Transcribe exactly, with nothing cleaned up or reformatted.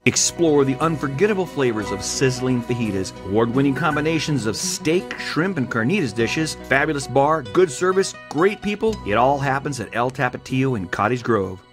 Explore the unforgettable flavors of sizzling fajitas, award-winning combinations of steak, shrimp, and carnitas dishes, fabulous bar, good service, great people. It all happens at El Tapatio in Cottage Grove.